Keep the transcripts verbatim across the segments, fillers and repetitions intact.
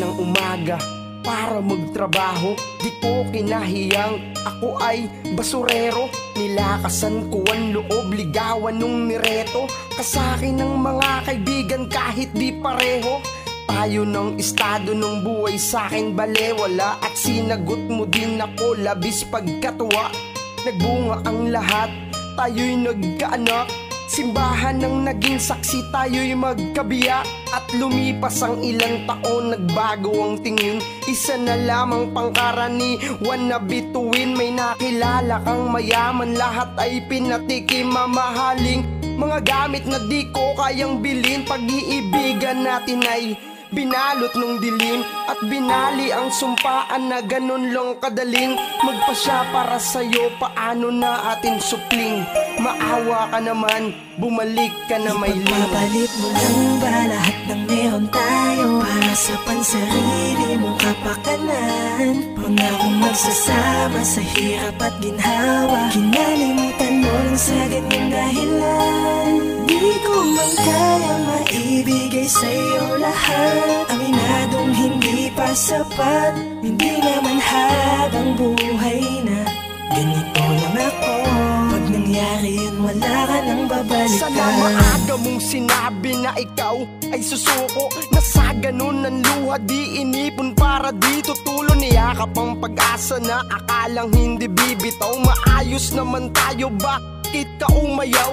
ng umaga para magtrabaho. Di ko kinahiyang ako ay basurero. Nilakasan ko ang loob, ligawan nung nireto. Kasakin ng mga kaibigan kahit di pareho. Tayo ng estado ng buhay sa'kin balewala. At sinagot mo din ako labis pagkatuwa. Nagbunga ang lahat, tayo'y nagkaanak. Simbahan ng naging saksi, tayo'y magkabiyak. At lumipas ang ilang taon, nagbago ang tingin. Isa na lamang pangkaraniwan na bituin. May nakilala kang mayaman, lahat ay pinatikim. Mamahaling mga gamit na di ko kayang bilhin. Pag-iibigan natin ay binalot nung dilim. At binali ang sumpaan na ganun lang kadaling magpasya para sa'yo, paano na atin supling. Maawa ka naman, bumalik ka na may lim. Ipagpapalit mo lang ba lahat ng meron tayo para sa pansarili mong kapakanan? Pangakong magsasama sa hirap at ginhawa, kinalimutan mo lang sa ganyang dahilan. Di ko man kayang maibigay sa'yo lahat, aminadong hindi pa sapat. Hindi naman habang buhay na ganito lang ako. Pag nangyari yun, wala ka nang babalikan. Sana maaga mong sinabi na ikaw ay susuko, na sa ganun ang luha di inipon para di tutulo. Niyakap ang pag-asa na akalang hindi bibitaw. Maayos naman tayo, bakit ka umayaw?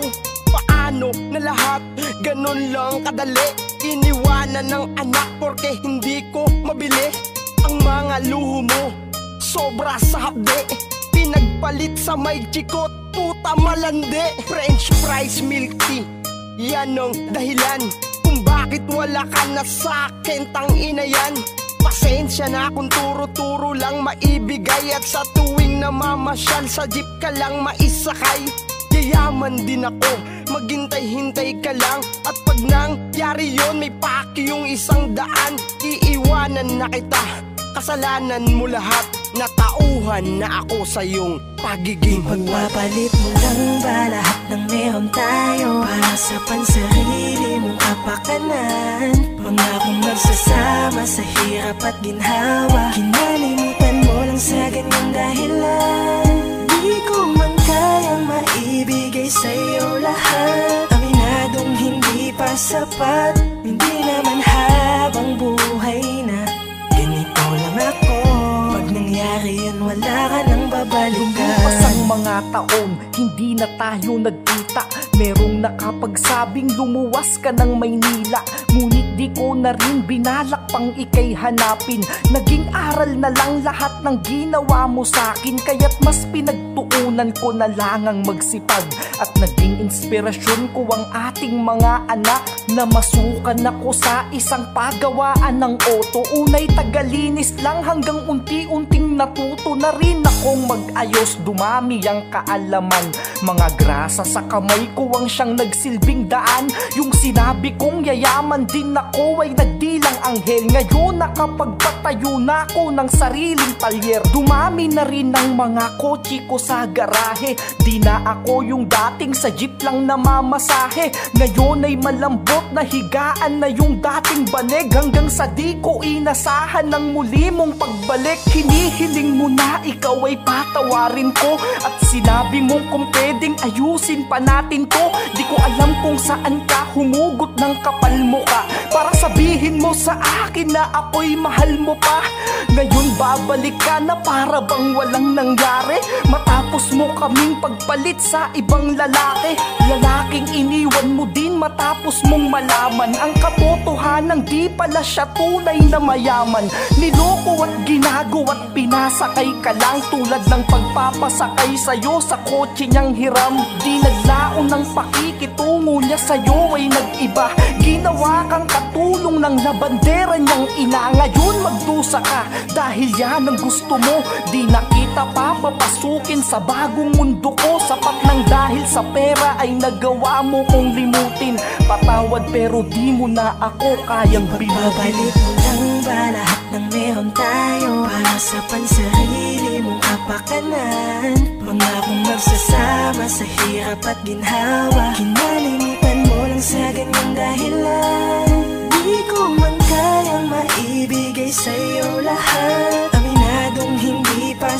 Paano na lahat ganun lang kadali? Iniwanan ng anak porque hindi ko mabili. Ang mga luho mo sobra sa hapde, pinagpalit sa may chikot, puta malande. French fries, milk tea, yan ang dahilan kung bakit wala ka na sa'kin, tangina yan. Pasensya na kung turo-turo lang maibigay, at sa tuwing namamasyal sa jeep ka lang maisakay. Yayaman din ako, maghintay-hintay ka lang. At pag nangyari yun, may paki yung isang daan. Iiwanan na kita, kasalanan mo lahat. Natauhan na ako sa iyong pagiging huwad. Pagpapalit mo lang ba lahat ng meron tayo para sa pansarili mong kapakanan? Pangakong magsasama sa hirap at ginhawa, kinalimutan mo lang sa ganyang dahilan. Di ko man kayang maibigay sa'yo lahat, aminadong hindi pa sapat. Hindi naman habang buhay na ganito lang ako. Pag nangyari yun, wala ka nang babalikan. Lumipas ang mga taon, hindi na tayo nagkita. Merong nakapagsabing lumuwas ka ng Maynila, ngunit di ko na rin binalak pang ikay hanapin. Naging aral na lang lahat ng ginawa mo sa'kin, kaya't mas pinagtuunan ko na lang ang magsipag. At naging inspirasyon ko ang ating mga anak, na masukan ako sa isang pagawaan ng auto. Unay tagalinis lang hanggang unti-unting natuto na rin akong mag-ayos. Dumami ang kaalaman, mga grasa sa kamay ko ang siyang nagsilbing daan. Yung sinabi kong yayaman din ako ay nagdilang anghel. Ngayon nakapagpatayo na ako ng sariling talyer. Dumami na rin ang mga kotse ko sa garahe. Di na ako yung dating sa jeep lang namamasahe. Ngayon ay malambot na higaan na yung dating banig, hanggang sa di ko inasahan ng muli mong pagbalik. Hinihiling mo na ikaw ay patawarin ko, at sinabi mong kung pwedeng ayusin pa natin to. Di ko alam kung saan ka humugot ng kapal mo ka para sabihin mo sa akin na ako'y mahal mo pa. Ngayon babalik ka na para bang walang nangyari, matapos mo kaming pagpalit sa ibang lalaki. Lalaking iniwan mo din matapos mong malaman ang katotohanan, di pala siya tunay na mayaman. Niloko at ginago at pinasakay ka lang, tulad ng pagpapasakay sa'yo sa kotse niyang hiram. Di naglaon ng pakikitungo niya sa'yo ay nag-iba. Ginawa kang katulong ng labandera niyang ina. Ngayon magdusa ka dahil yan ang gusto mo. Di na kita pa papasukin sa bagong mundo ko. Sapat ng dahil sa pera ay nagawa mo kong limutin. Patawad pero di mo na ako kayang binutin. Pagpapalit mo lang ba lahat ng meron tayo para sa pansarili mong kapakanan? Pangakong magsasama sa hirap at ginhawa, kinalimutan mo lang sa ganyang dahilan. Di ko man kayang maibigay sa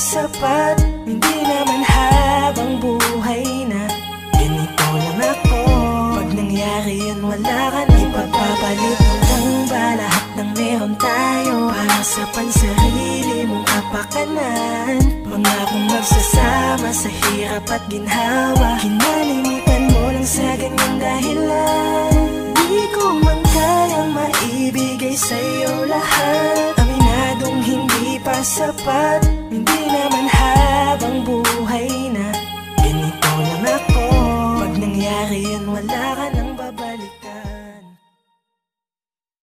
sapat. Hindi naman habang buhay na ganito lang ako. Pag nangyari yun wala ka na ipagpapalit. Hanggang ba lahat ng meron tayo para sa pansarili mong kapakanan. Pangakong magsasama sa hirap at ginhawa. Kinalimutan mo lang sa ganyang dahilan. Di ko man kayang maibigay sa'yo lahat. Aminadong hindi pa sapat. Hindi naman